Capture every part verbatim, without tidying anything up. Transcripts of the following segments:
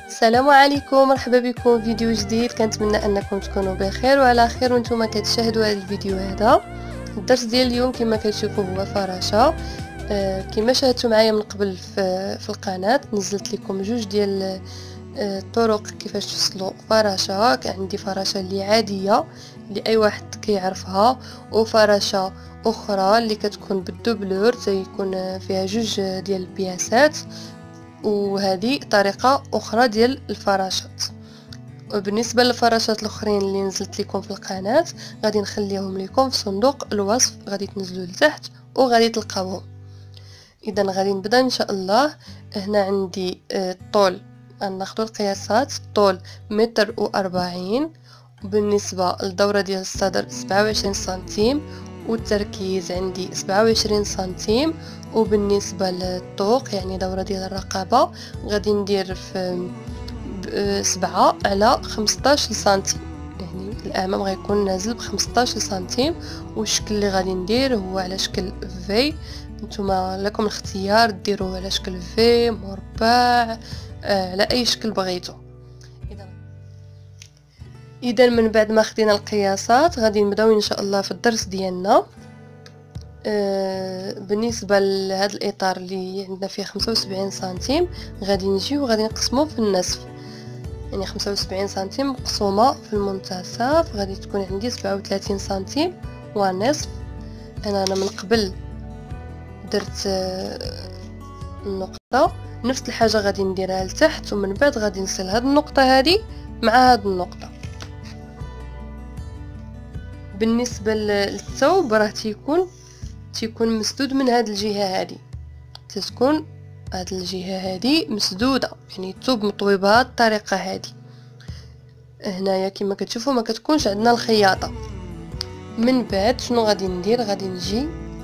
السلام عليكم، مرحبا بكم في فيديو جديد. كنتمنى انكم تكونوا بخير وعلى خير وانتم كتشاهدوا هذا الفيديو. هذا الدرس ديال اليوم كما كتشوفوا هو فراشه. آه كما شاهدتوا معايا من قبل في, في القناه نزلت لكم جوج ديال الطرق آه كيفاش تفصلوا فراشه. عندي فراشه اللي عاديه اللي اي واحد كيعرفها، وفراشه اخرى اللي كتكون بالدوبلور تيكون فيها جوج ديال البياسات، وهذه طريقه اخرى ديال الفراشات. وبالنسبه للفراشات الاخرين اللي نزلت لكم في القناه غادي نخليهم لكم في صندوق الوصف، غادي تنزلوا لتحت وغادي تلقاوهم. اذا غادي نبدا ان شاء الله. هنا عندي الطول، غناخذوا القياسات. الطول متر وأربعين، وبالنسبه للدوره ديال الصدر سبعة وعشرين سنتيم، والتركيز عندي سبعة وعشرين سنتيم. وبالنسبه للطوق يعني دوره ديال الرقبه غادي ندير في سبعة على خمسطاش سنتيم، يعني الامام غيكون نازل بخمسطاش سنتيم. والشكل اللي غادي ندير هو على شكل في. نتوما لكم الاختيار ديروه على شكل في مربع، آه على اي شكل بغيتو. اذا من بعد ما خدينا القياسات غادي نبداو ان شاء الله في الدرس ديالنا. آه بالنسبه لهذا الاطار اللي عندنا فيه خمسة وسبعين سنتيم غادي نجيو وغادي نقسموه في النصف، يعني خمسة وسبعين سنتيم مقسومه في المنتصف غادي تكون عندي سبعة وثلاثين سنتيم ونصف. انا انا من قبل درت آه النقطه، نفس الحاجه غادي نديرها لتحت، ومن بعد غادي نصل هاد النقطه هذه مع هاد النقطه. بالنسبه للثوب راه تيكون تيكون مسدود من هاد الجهه هذه، تتكون هاد الجهه هذه مسدوده، يعني الثوب مطوي بهذه الطريقه هذه. هنايا كما كتشوفوا ما كتكونش عندنا الخياطه. من بعد شنو غادي ندير؟ غادي نجي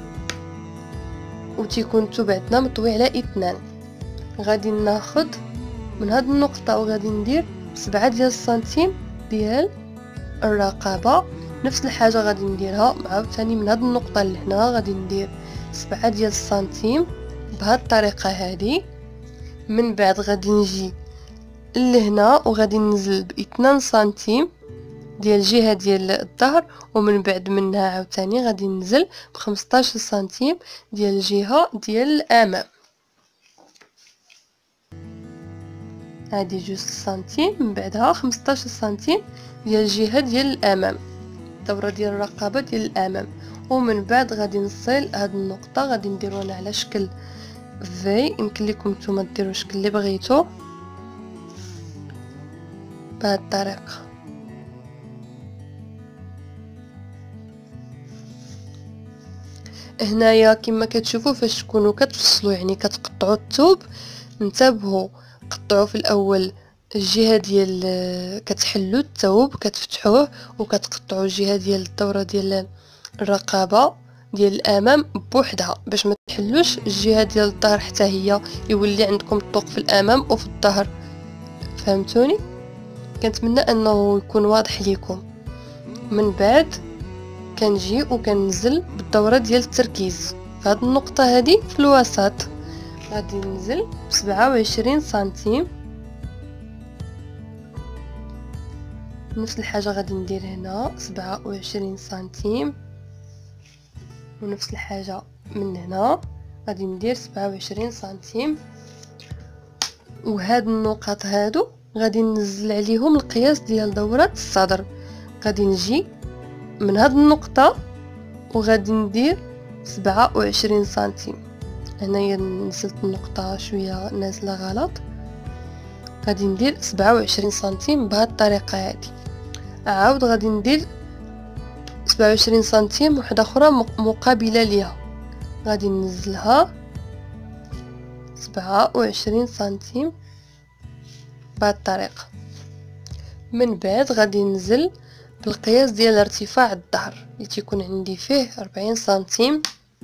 وتيكون الثوب عندنا مطوي على اثنان، غادي ناخذ من هاد النقطه وغادي ندير سبعة ديال السنتيم ديال الرقبه. نفس الحاجه غادي نديرها عاوتاني من هاد النقطه لهنا، غادي ندير سبعة ديال السنتيم بهاد الطريقه هذه. من بعد غادي نجي لهنا وغادي ننزل باثنان سنتيم ديال الجهه ديال الظهر، ومن بعد منها عاوتاني غادي ننزل بخمسطاش سنتيم ديال الجهه ديال الامام. هادي جوج سنتيم، من بعدها خمسطاش سنتيم ديال الجهه ديال الامام، الدوره ديال الرقبه ديال الامام. ومن بعد غادي نصل هاد النقطه غادي نديروها على شكل في. يمكن لكم نتوما ديروا الشكل اللي بغيتو بهاد الطريقه. هنايا كما كتشوفوا فاش تكونوا كتفصلوا يعني كتقطعوا الثوب، انتبهوا قطعوا في الاول الجهه ديال كتحلوا الثوب كتفتحوه وكتقطعوا الجهه ديال الدوره ديال الرقبه ديال الامام بوحدها باش ما تحلوش الجهه ديال الظهر حتى هي يولي عندكم الطوق في الامام وفي الظهر. فهمتوني؟ كنتمنى انه يكون واضح ليكم. من بعد كنجي وكننزل بالدوره ديال التركيز في هذه النقطه هذه في الوسط، غادي ننزل بسبعة وعشرين سنتيم. نفس الحاجه غادي ندير هنا سبعة وعشرين سنتيم، ونفس الحاجه من هنا غادي ندير سبعة وعشرين سنتيم. وهاد النقاط هادو غادي ننزل عليهم القياس ديال دوره الصدر. غادي نجي من هاد النقطه وغادي ندير سبعة وعشرين سنتيم. هنايا نزلت النقطه شويه نازله غلط، غادي ندير سبعة وعشرين سنتيم بهاد الطريقه هذه. عاود غادي ندير سبعة وعشرين سنتيم وحده اخرى مقابله ليها، غادي ننزلها سبعة وعشرين سنتيم بهاد الطريقه. من بعد غادي ننزل بالقياس ديال ارتفاع الظهر اللي تيكون عندي فيه أربعين سنتيم،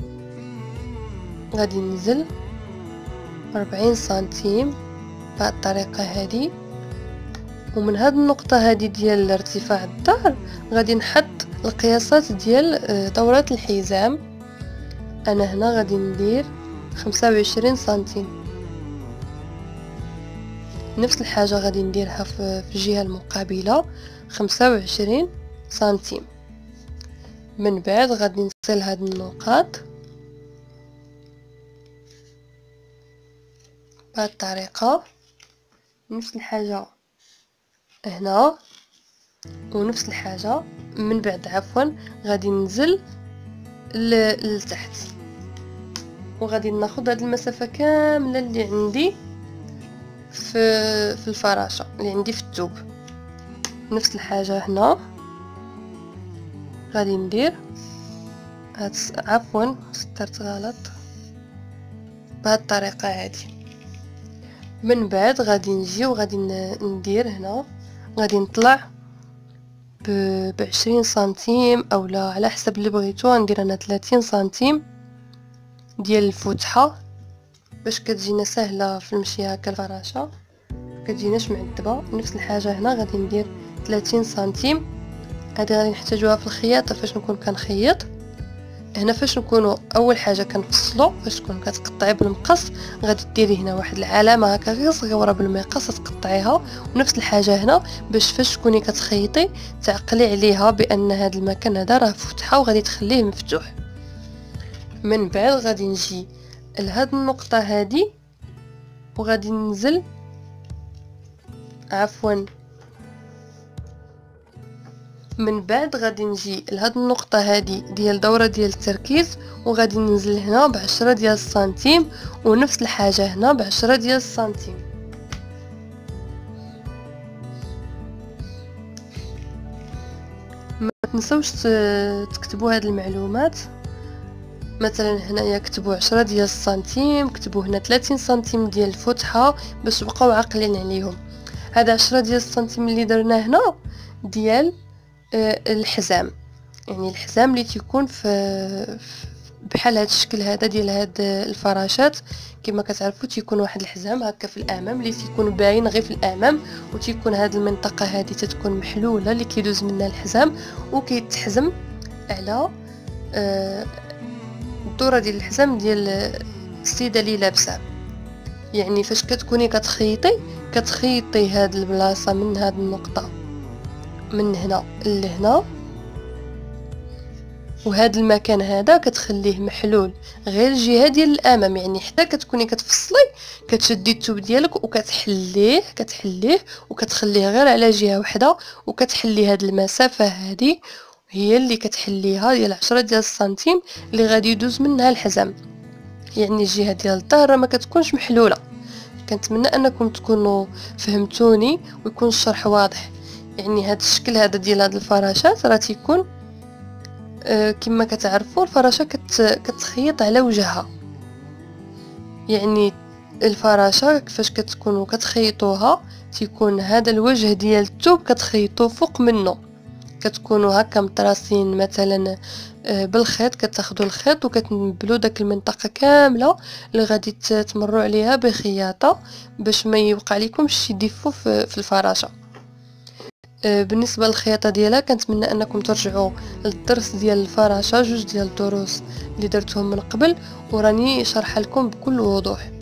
غادي ننزل أربعين سنتيم بهاد الطريقه هذه. ومن هاد النقطه هذه ديال ارتفاع الظهر غادي نحط القياسات ديال دوره الحزام. انا هنا غادي ندير خمسة وعشرين سنتيم. نفس الحاجة غادي نديرها في الجهة المقابلة خمسة وعشرين سنتيم. من بعد غادي نصل هاد النقاط بهذه الطريقة، نفس الحاجة هنا ونفس الحاجة. من بعد عفوا غادي ننزل لتحت وغادي ناخذ هذه المسافة كاملة اللي عندي في في الفراشة اللي عندي في الثوب. نفس الحاجة هنا غادي ندير هاد عفوا سطرت غلط بهذه الطريقة هذه. من بعد غادي نجي وغادي ندير هنا، غادي نطلع بعشرين سنتيم او لا على حسب اللي بغيتو. ندير انا ثلاثين سنتيم ديال الفتحه باش كتجينا سهله في المشي هكا الفراشه، كتجيناش معذبه. نفس الحاجه هنا غادي ندير ثلاثين سنتيم. هذه غادي نحتاجوها في الخياطه فاش نكون كنخيط. هنا فاش نكونوا اول حاجه كنفصلوا، فاش تكون كتقطعي بالمقص غادي ديري هنا واحد العلامه هكا غير صغيره بالمقص تقطعيها. ونفس الحاجه هنا باش فاش تكوني كتخيطي تعقلي عليها بان هذا المكان هذا راه فتحه وغادي تخليه مفتوح. من بعد غادي نجي لهاد النقطه هذه وغادي ننزل عفوا من بعد غادي نجي لهاد النقطه هذه ديال دوره ديال التركيز وغادي ننزل هنا بعشرة ديال السنتيم. ونفس الحاجه هنا بعشرة ديال السنتيم. ما تنسوش تكتبوا هاد المعلومات. مثلا هنايا كتبوا عشرة ديال السنتيم، كتبوا هنا ثلاثين سنتيم ديال الفتحه باش تبقاو عاقلين عليهم. هذا عشرة ديال السنتيم اللي درنا هنا ديال الحزام، يعني الحزام اللي تيكون في بحال هذا الشكل هذا ديال هاد الفراشات. كما كتعرفوا تيكون واحد الحزام هكا في الامام اللي تيكون باين غير في الامام، وتيكون هاد المنطقه هذه تتكون محلوله اللي كيدوز منها الحزام وكيتحزم على الدوره ديال الحزام ديال السيده اللي لابسه. يعني فاش كتكوني كتخيطي كتخيطي هاد البلاصه من هاد النقطه من هنا لهنا، وهذا المكان هذا كتخليه محلول غير الجهه ديال الامام. يعني حتى كتكوني كتفصلي كتشدي الثوب ديالك وكتحليه كتحليه وكتخليه غير على جهه واحده وكتحلي هذه المسافه هذه هي اللي كتحليها ديال عشرة ديال السنتيم اللي غادي يدوز منها الحزام. يعني الجهه ديال الظهر ما كتكونش محلوله. كنتمنى انكم تكونوا فهمتوني ويكون الشرح واضح. يعني هذا الشكل هذا ديال هاد الفراشات راه تيكون آه كما كتعرفوا الفراشه كت كتخيط على وجهها. يعني الفراشه كيفاش كتكونوا كتخيطوها تيكون هذا الوجه ديال الثوب كتخيطوه فوق منه، كتكونوا هكا مطراسين مثلا آه بالخيط. كتاخذوا الخيط وكتنبلوا داك المنطقه كامله اللي غادي تمروا عليها بخياطه باش ما يوقع لكمش شي ديفو في الفراشه. بالنسبه للخياطه ديالها كنتمنى انكم ترجعوا للدرس ديال الفراشه، جوج ديال الدروس اللي درتهم من قبل وراني شرح لكم بكل وضوح.